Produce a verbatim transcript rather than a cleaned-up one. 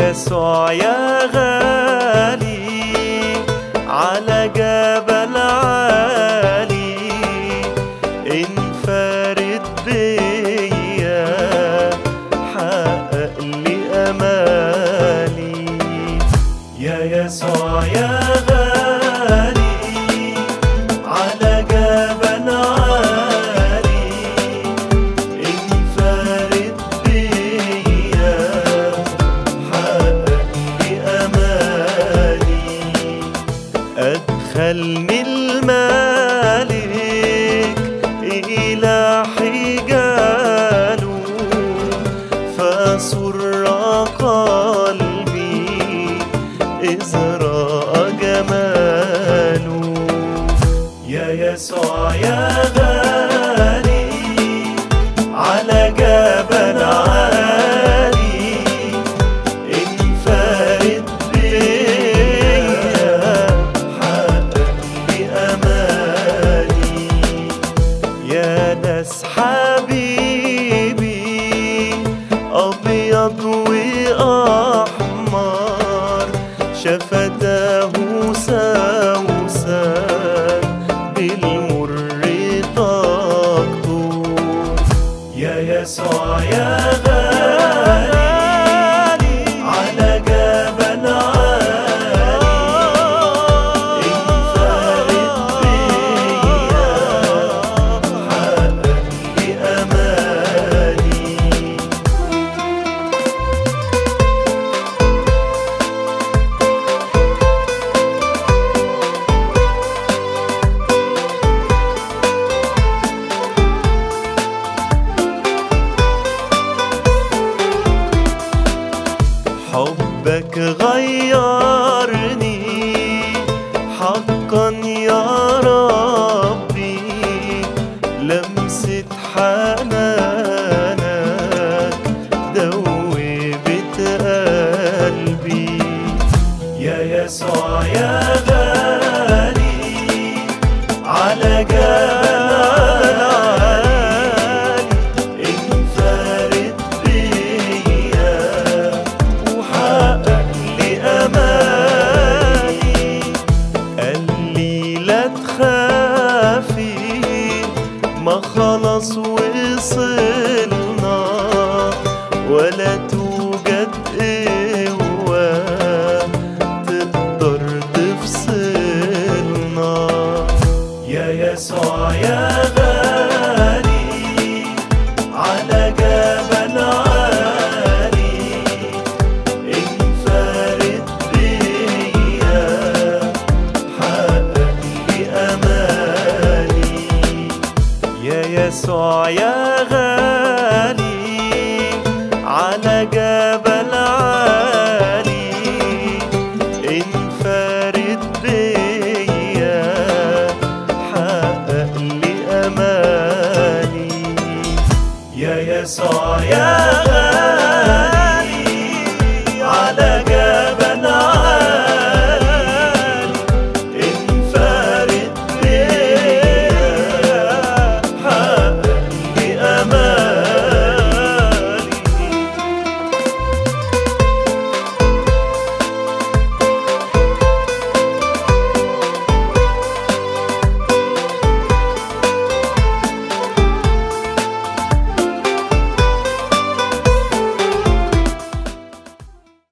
يسوع يا غالي على جبل عالي، انفرد بيا حقق لي امالي. يا يسوع يا غالي على جبل عالي، انفرد بيا حقق لي امالي. أدخلني الملك إلى حجاله، فسر قلبي إذ رأى جماله. يا يسوع يا غالي على جبل عالي، انفرد بيا حقق لي امالي. يا ناس حبيبي ابيض واحمر، شفتاه سوسن بالمر تقطر. يا يسوع يا غالي على جبل عالي، انفرد بيا حقق لي امالي. حبك غيرني حقا يا ربي، لمسة حنانك دوبت قلبي. يا يسوع يا غالي على جبل عالي، انفرد بيا وحقق لي امالي. قال لي لا تخافي ما خلاص وصلنا، ولا توجد قوة تقدر تفصلنا. يا يسوع يا غالي على جبل عالي، انفرد بيا حقق لي امالي. يا يسوع يا غالي على جبل عالي، انفرد بيا حقق لي امالي. يا يسوع يا